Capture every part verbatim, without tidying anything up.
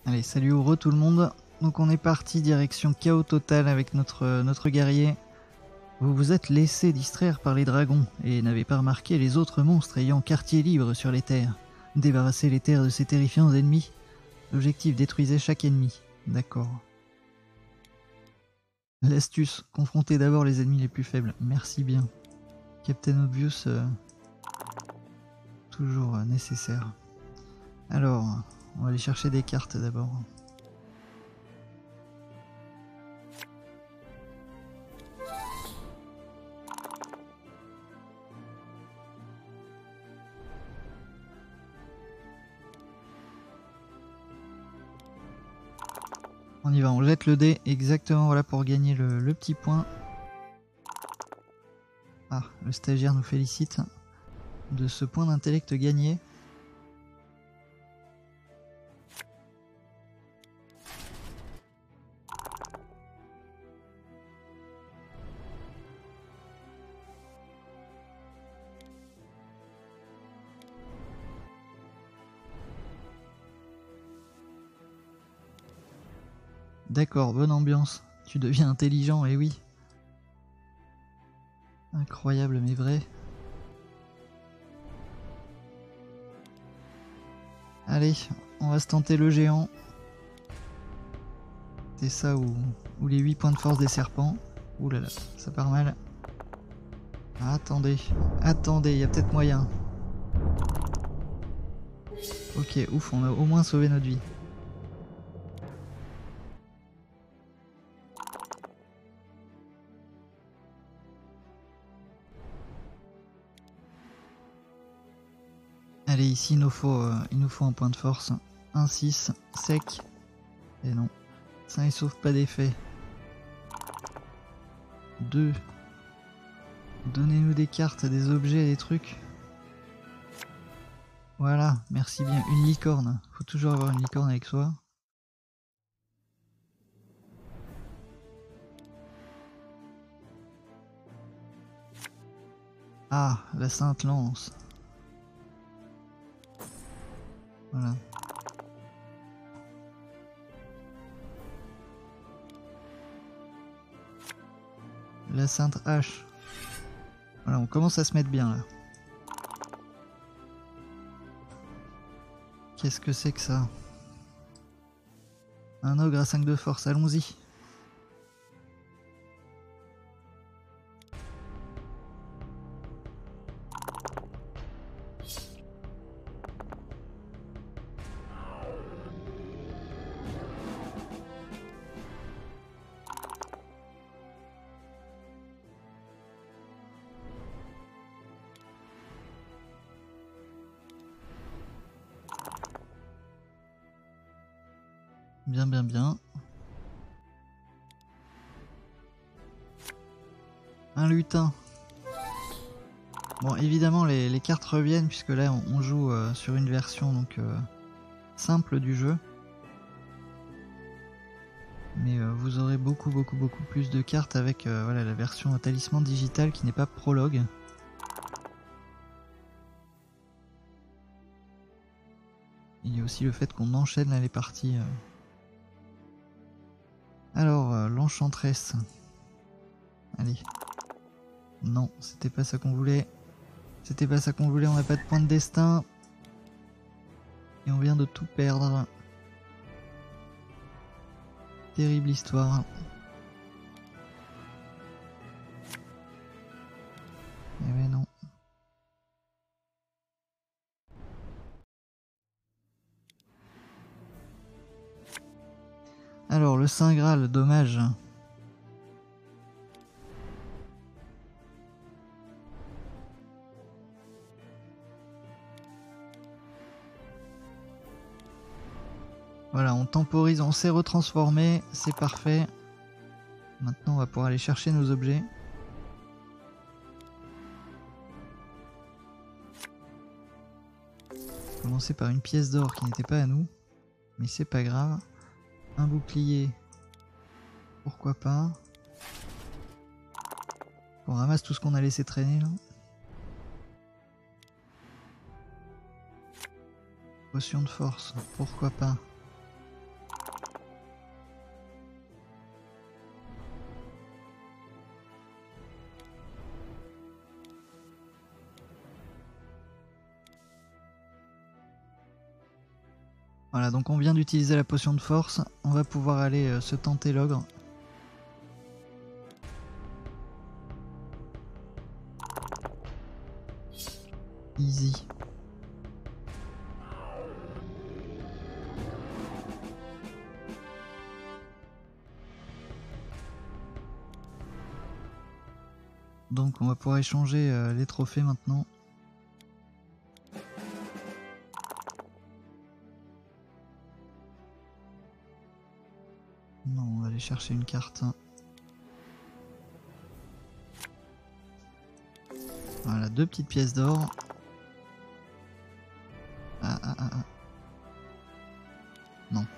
Allez, salut au re tout le monde. Donc on est parti direction chaos total avec notre, notre guerrier. Vous vous êtes laissé distraire par les dragons et n'avez pas remarqué les autres monstres ayant quartier libre sur les terres. Débarrasser les terres de ces terrifiants ennemis. L'objectif, détruisez chaque ennemi. D'accord. L'astuce, confrontez d'abord les ennemis les plus faibles. Merci bien. Captain Obvious, euh, toujours euh, nécessaire. Alors, on va aller chercher des cartes d'abord. On y va, on jette le dé exactement voilà pour gagner le, le petit point. Ah, le stagiaire nous félicite de ce point d'intellect gagné. D'accord, bonne ambiance. Tu deviens intelligent, et oui. Incroyable mais vrai. Allez, on va se tenter le géant. C'est ça ou, ou les huit points de force des serpents. Ouh là là, ça part mal. Ah, attendez, attendez, il y a peut-être moyen. Ok, ouf, on a au moins sauvé notre vie. Allez, ici il nous faut, euh, il nous faut un point de force. un six, sec. Et non, ça il sauve pas d'effet. deux. Donnez-nous des cartes, des objets, des trucs. Voilà, merci bien. Une licorne. Faut toujours avoir une licorne avec soi. Ah, la Sainte Lance. Voilà. La Sainte Hache. Voilà, on commence à se mettre bien là. Qu'est-ce que c'est que ça? Un ogre à cinq de force, allons-y. Bien, bien, bien. Un lutin. Bon, évidemment, les, les cartes reviennent puisque là, on, on joue euh, sur une version donc euh, simple du jeu. Mais euh, vous aurez beaucoup, beaucoup, beaucoup plus de cartes avec euh, voilà, la version talisman digital qui n'est pas prologue. Il y a aussi le fait qu'on enchaîne là, les parties. Euh. Alors, euh, l'enchantresse. Allez. Non, c'était pas ça qu'on voulait. C'était pas ça qu'on voulait, on n'a pas de point de destin. Et on vient de tout perdre. Terrible histoire. Eh mais non. Alors, le Saint Graal, dommage. Voilà, on temporise, on s'est retransformé, c'est parfait. Maintenant, on va pouvoir aller chercher nos objets. Commencer par une pièce d'or qui n'était pas à nous, mais c'est pas grave. Un bouclier, pourquoi pas. On ramasse tout ce qu'on a laissé traîner là. Potion de force, pourquoi pas. Voilà, donc on vient d'utiliser la potion de force. On va pouvoir aller euh, se tenter l'ogre. Easy. Donc on va pouvoir échanger euh, les trophées maintenant. Non, on va aller chercher une carte. Voilà, deux petites pièces d'or. Ah ah ah ah. Non.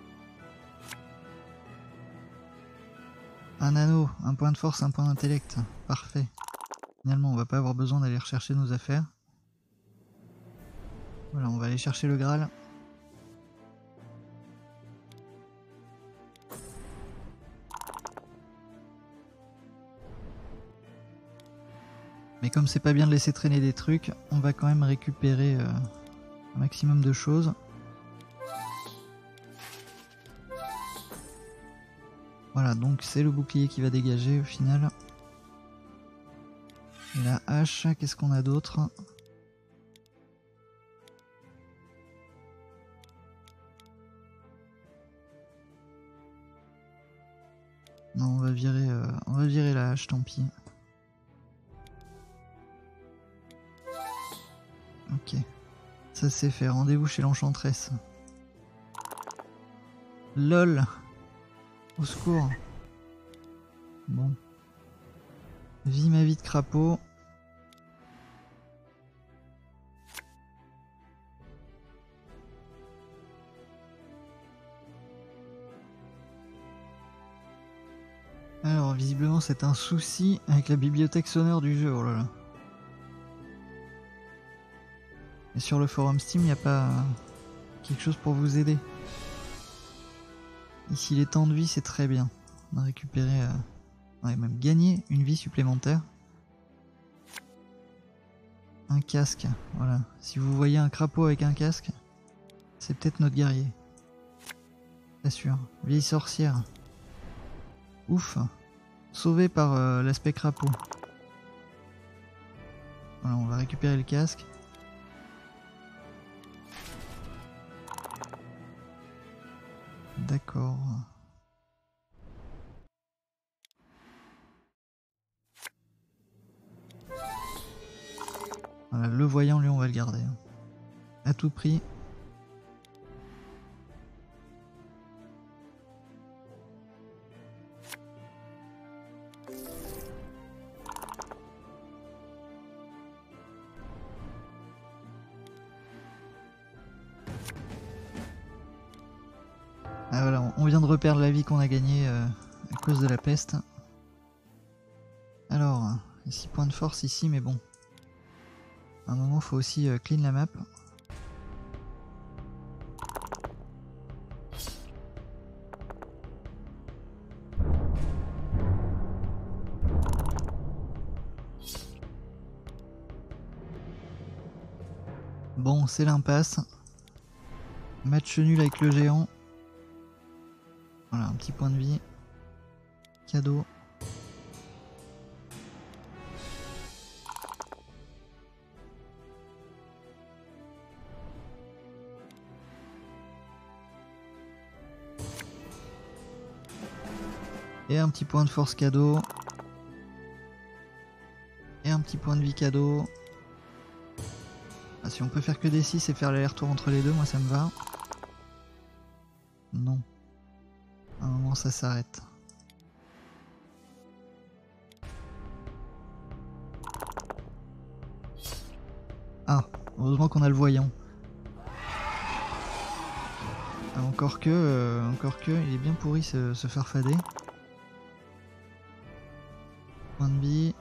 Un anneau, un point de force, un point d'intellect. Parfait. Finalement, on va pas avoir besoin d'aller rechercher nos affaires. Voilà, on va aller chercher le Graal. Mais comme c'est pas bien de laisser traîner des trucs, on va quand même récupérer euh, un maximum de choses. Voilà, donc c'est le bouclier qui va dégager au final. Et la hache, qu'est-ce qu'on a d'autre? Non, on va virer, euh, on va virer la hache, tant pis. Ok, ça c'est fait. Rendez-vous chez l'enchanteresse. LOL. Au secours. Bon. Vis ma vie de crapaud. Alors, visiblement, c'est un souci avec la bibliothèque sonore du jeu. Oh là là. Et sur le forum Steam, il n'y a pas quelque chose pour vous aider. Ici, les temps de vie, c'est très bien. On a récupéré... Euh... On a même gagné une vie supplémentaire. Un casque, voilà. Si vous voyez un crapaud avec un casque, c'est peut-être notre guerrier. Bien sûr. Vieille sorcière. Ouf. Sauvé par euh, l'aspect crapaud. Voilà, on va récupérer le casque. D'accord. Voilà, le voyant, lui, on va le garder. À tout prix. Ah voilà, on vient de reperdre la vie qu'on a gagnée euh, à cause de la peste. Alors, six points de force ici, mais bon. À un moment, faut aussi euh, clean la map. Bon, c'est l'impasse. Match nul avec le géant. Voilà, un petit point de vie. Cadeau. Et un petit point de force cadeau. Et un petit point de vie cadeau. Ah, si on peut faire que des six et faire l'aller-retour entre les deux, moi ça me va. Non. À un moment ça s'arrête. Ah, heureusement qu'on a le voyant. Ah, encore que, euh, encore que, il est bien pourri ce, ce farfadet. Point de vie.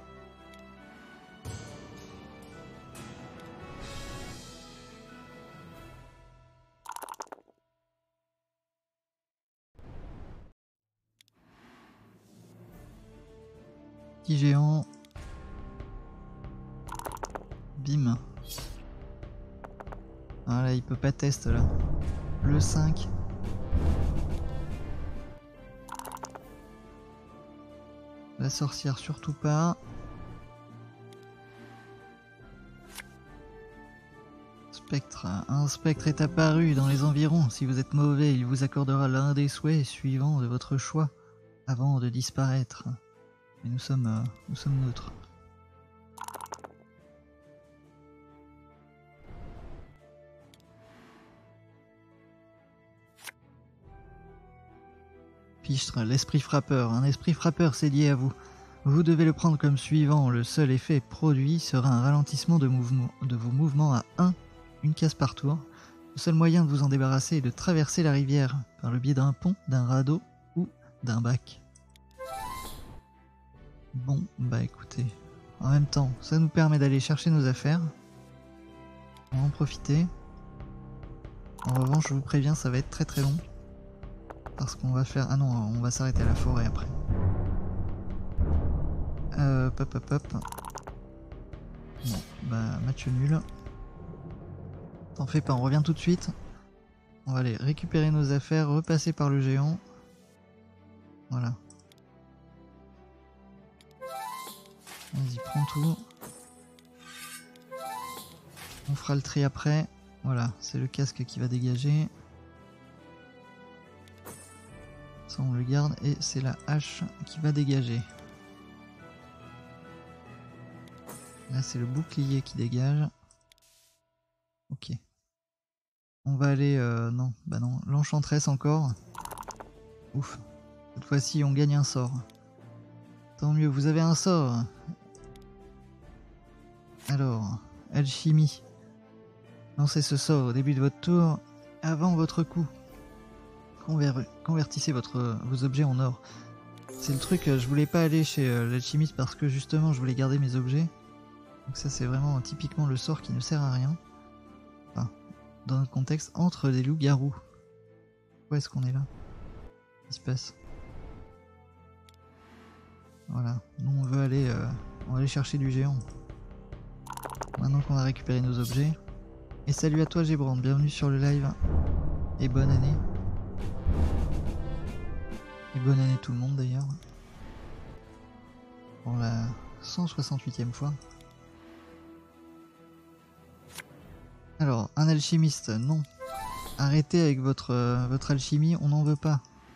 Petit géant. Bim. Ah là, il peut pas test là. Le cinq. La sorcière surtout pas. Spectre. Un spectre est apparu dans les environs. Si vous êtes mauvais, il vous accordera l'un des souhaits suivants de votre choix avant de disparaître. Mais nous sommes, euh, nous sommes neutres. Fichtre, l'esprit frappeur. Un esprit frappeur, c'est lié à vous. Vous devez le prendre comme suivant. Le seul effet produit sera un ralentissement de, mouvement, de vos mouvements à un, une case par tour. Le seul moyen de vous en débarrasser est de traverser la rivière par le biais d'un pont, d'un radeau ou d'un bac. Bon, bah écoutez, en même temps, ça nous permet d'aller chercher nos affaires. On va en profiter. En revanche, je vous préviens, ça va être très très long. Parce qu'on va faire... Ah non, on va s'arrêter à la forêt après. Euh, pop pop pop. Bon, bah match nul. T'en fais pas, on revient tout de suite. On va aller récupérer nos affaires, repasser par le géant. Voilà. Vas-y, prends tout. On fera le tri après. Voilà, c'est le casque qui va dégager. Ça on le garde et c'est la hache qui va dégager. Là c'est le bouclier qui dégage. Ok. On va aller... Euh, non, bah non. L'enchantresse encore. Ouf. Cette fois-ci on gagne un sort. Tant mieux, vous avez un sort. Alors, alchimie. Lancez ce sort au début de votre tour, avant votre coup. Conver convertissez votre, vos objets en or. C'est le truc, je voulais pas aller chez euh, l'alchimiste parce que justement je voulais garder mes objets. Donc ça c'est vraiment typiquement le sort qui ne sert à rien. Enfin, dans notre contexte, entre des loups-garous. Où est-ce qu'on est là? Qu'est-ce qui se passe? Voilà, nous on veut aller, euh, on va aller chercher du géant. Maintenant qu'on a récupéré nos objets. Et salut à toi Gébrand, bienvenue sur le live. Et bonne année. Et bonne année tout le monde d'ailleurs. Pour la cent soixante-huitième fois. Alors, un alchimiste, non. Arrêtez avec votre, euh, votre alchimie, on n'en veut pas.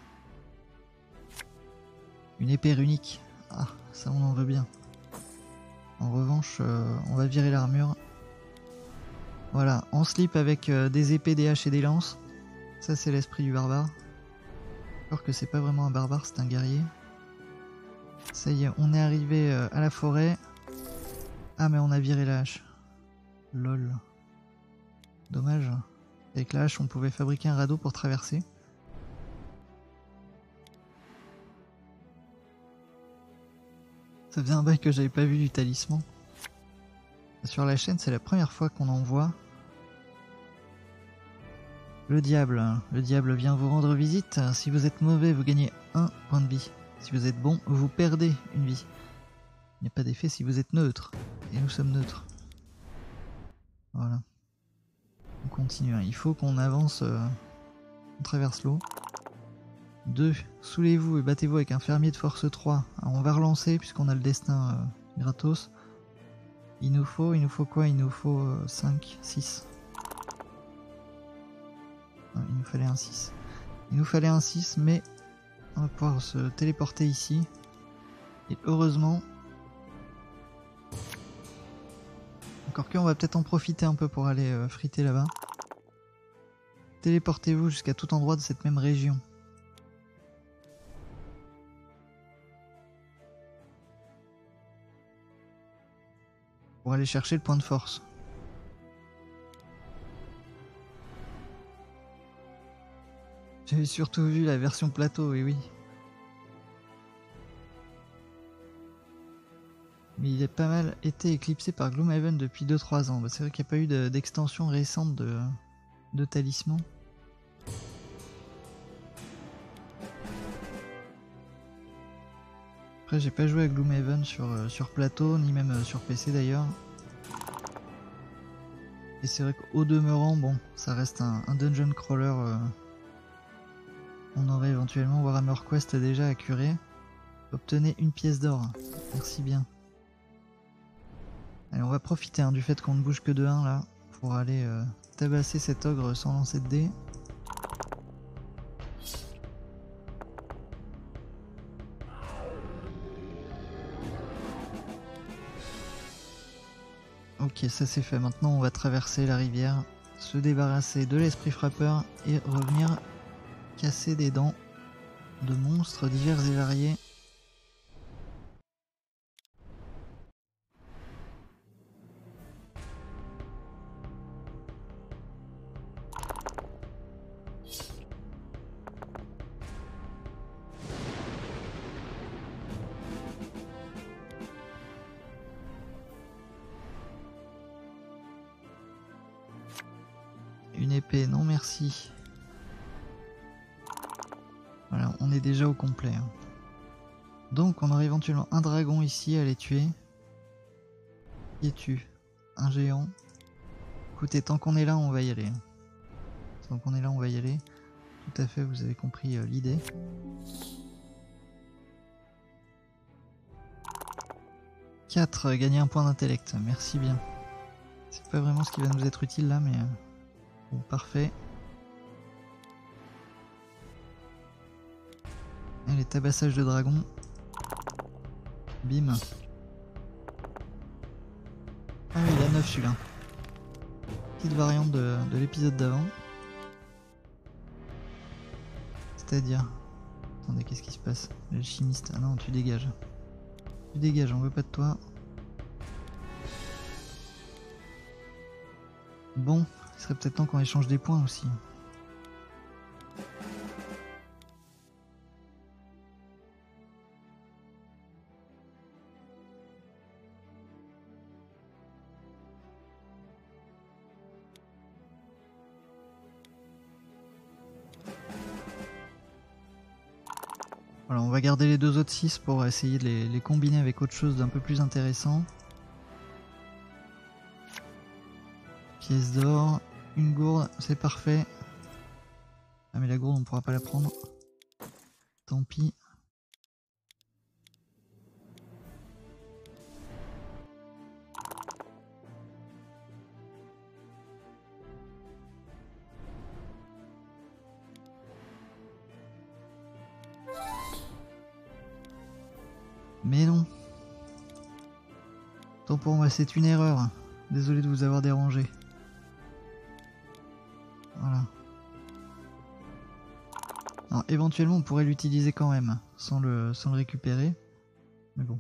Une épée runique. Ah, ça on en veut bien. En revanche, euh, on va virer l'armure. Voilà, en slip avec euh, des épées, des haches et des lances. Ça c'est l'esprit du barbare. Alors que c'est pas vraiment un barbare, c'est un guerrier. Ça y est, on est arrivé euh, à la forêt. Ah mais on a viré la hache. Lol. Dommage. Avec la hache on pouvait fabriquer un radeau pour traverser. Ça faisait un bail que j'avais pas vu du talisman. Sur la chaîne c'est la première fois qu'on en voit. Le diable. Le diable vient vous rendre visite. Si vous êtes mauvais, vous gagnez un point de vie. Si vous êtes bon, vous perdez une vie. Il n'y a pas d'effet si vous êtes neutre. Et nous sommes neutres. Voilà. On continue. Il faut qu'on avance. Euh, on traverse l'eau. deux. Soulez-vous et battez-vous avec un fermier de force trois. Alors on va relancer puisqu'on a le destin euh, gratos. Il nous faut, il nous faut quoi? Il nous faut euh, cinq, six. Il nous fallait un six. Il nous fallait un six, mais on va pouvoir se téléporter ici. Et heureusement... Encore que, on va peut-être en profiter un peu pour aller euh, friter là-bas. Téléportez-vous jusqu'à tout endroit de cette même région. Pour aller chercher le point de force. J'avais surtout vu la version plateau, et oui. Mais il a pas mal été éclipsé par Gloomhaven depuis deux trois ans. Bah, c'est vrai qu'il n'y a pas eu d'extension récente de, de talisman. Après j'ai pas joué à Gloomhaven sur, euh, sur plateau, ni même euh, sur P C d'ailleurs. Et c'est vrai qu'au demeurant, bon, ça reste un, un dungeon crawler. Euh, on aurait éventuellement Warhammer Quest déjà à curer. Obtenez une pièce d'or. Merci bien. Allez, on va profiter hein, du fait qu'on ne bouge que de un là, pour aller euh, tabasser cet ogre sans lancer de dés. Ok, ça c'est fait. Maintenant on va traverser la rivière, se débarrasser de l'esprit frappeur et revenir casser des dents de monstres divers et variés. Une épée, non merci. Voilà, on est déjà au complet. Hein. Donc on aurait éventuellement un dragon ici à les tuer. Qui es-tu? Un géant. Écoutez, tant qu'on est là, on va y aller. Tant qu'on est là, on va y aller. Tout à fait, vous avez compris euh, l'idée. quatre, euh, gagner un point d'intellect. Merci bien. C'est pas vraiment ce qui va nous être utile là, mais... Euh, bon, parfait. Allez, tabassage de dragon. Bim. Ah oui, il a neuf celui-là. Petite variante de, de l'épisode d'avant. C'est-à-dire... Attendez, qu'est-ce qui se passe? Le chimiste. Ah non, tu dégages. Tu dégages, on veut pas de toi. Bon, il serait peut-être temps qu'on échange des points aussi. Voilà, on va garder les deux autres six pour essayer de les, les combiner avec autre chose d'un peu plus intéressant. Pièce d'or, une gourde, c'est parfait. Ah mais la gourde on pourra pas la prendre. Tant pis. Mais non. Tant pour moi, c'est une erreur. Désolé de vous avoir dérangé. Voilà. Alors, éventuellement, on pourrait l'utiliser quand même, sans le, sans le récupérer. Mais bon.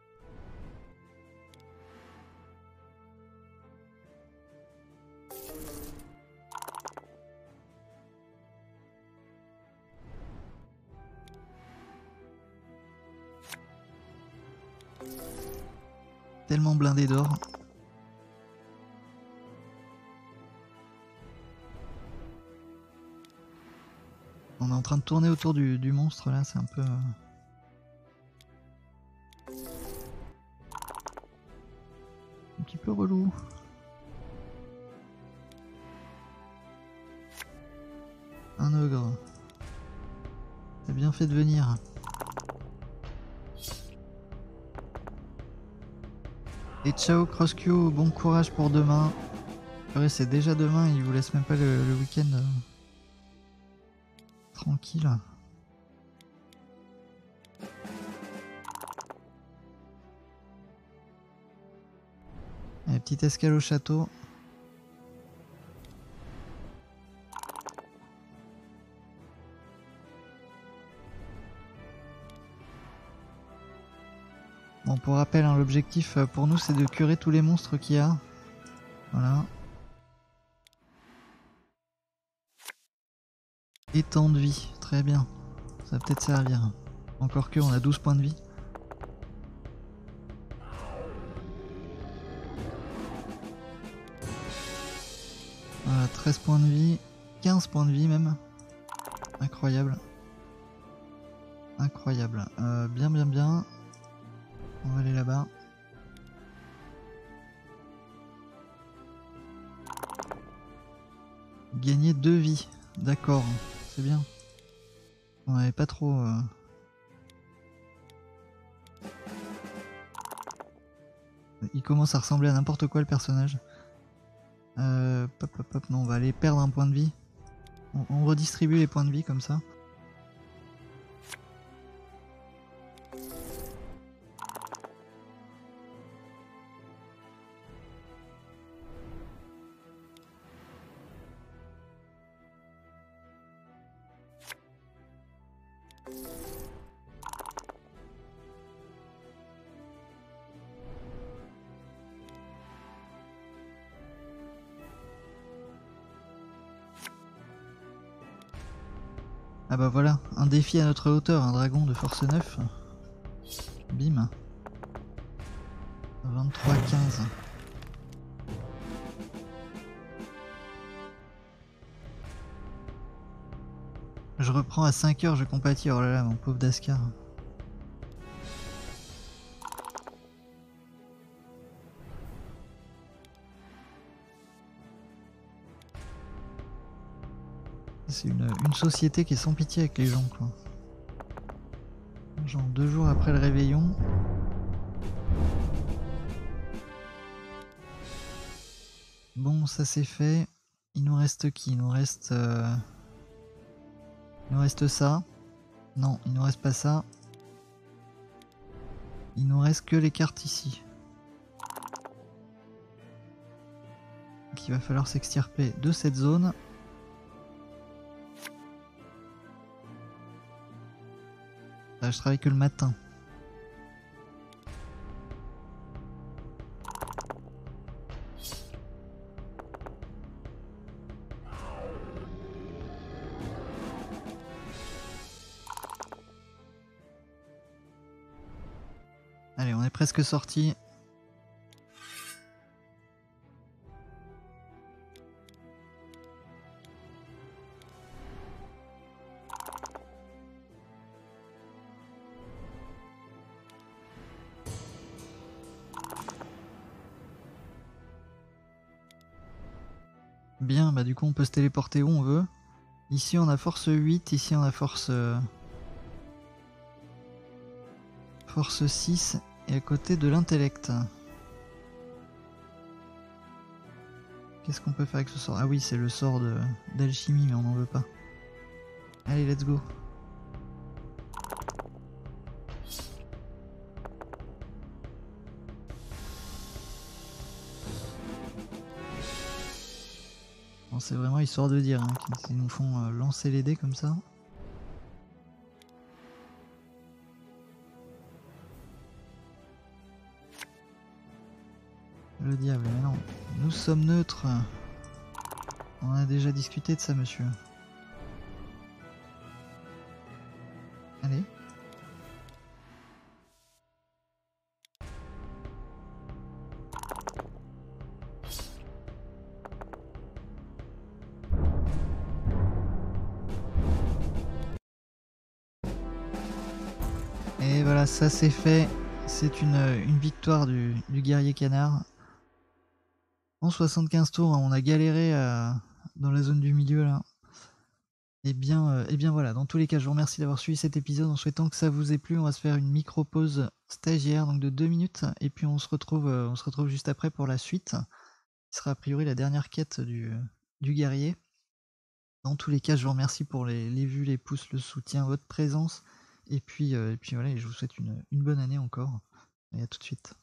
Tellement blindé d'or. On est en train de tourner autour du, du monstre là, c'est un peu... Euh... un petit peu relou. Un ogre. T'as bien fait de venir. Et ciao CrossQ, bon courage pour demain. C'est déjà demain, il vous laisse même pas le, le week-end euh, tranquille. Allez, petite escale au château. Bon, pour rappel, hein, l'objectif pour nous c'est de curer tous les monstres qu'il y a. Voilà. Et temps de vie, très bien. Ça va peut-être servir. Encore que, on a douze points de vie. Voilà, treize points de vie. quinze points de vie même. Incroyable. Incroyable. Euh, bien, bien, bien. On va aller là-bas. Gagner deux vies. D'accord, c'est bien. On n'avait pas trop... Euh... Il commence à ressembler à n'importe quoi le personnage. Euh, pop, pop, pop, non, on va aller perdre un point de vie. On, on redistribue les points de vie comme ça. Ah bah voilà, un défi à notre hauteur, un dragon de force neuf. Bim. vingt-trois quinze. Je reprends à cinq heures, je compatis. Oh là là, mon pauvre Daskar. C'est une, une société qui est sans pitié avec les gens, quoi. Genre deux jours après le réveillon. Bon, ça c'est fait. Il nous reste qui? Il nous reste... Euh... Il nous reste ça. Non, il nous reste pas ça. Il nous reste que les cartes ici. Donc il va falloir s'extirper de cette zone. Là, je travaille que le matin. Allez, on est presque sorti. Bien, bah du coup on peut se téléporter où on veut. Ici on a force huit, ici on a force... Euh... Force six, et à côté de l'intellect. Qu'est-ce qu'on peut faire avec ce sort? Ah oui, c'est le sort d'alchimie, mais on n'en veut pas. Allez, let's go. Bon, c'est vraiment histoire de dire, hein, qu'ils nous font euh, lancer les dés comme ça. Le diable, mais non. Nous sommes neutres. On a déjà discuté de ça, monsieur. Allez. Et voilà, ça c'est fait. C'est une, une victoire du, du guerrier canard. En soixante-quinze tours, on a galéré à, dans la zone du milieu là. Et bien, euh, et bien voilà, dans tous les cas, je vous remercie d'avoir suivi cet épisode en souhaitant que ça vous ait plu. On va se faire une micro-pause stagiaire, donc de deux minutes, et puis on se retrouve, euh, on se retrouve juste après pour la suite. Ce sera a priori la dernière quête du, du guerrier. Dans tous les cas, je vous remercie pour les, les vues, les pouces, le soutien, votre présence. Et puis, euh, et puis voilà, et je vous souhaite une, une bonne année encore. Et à tout de suite.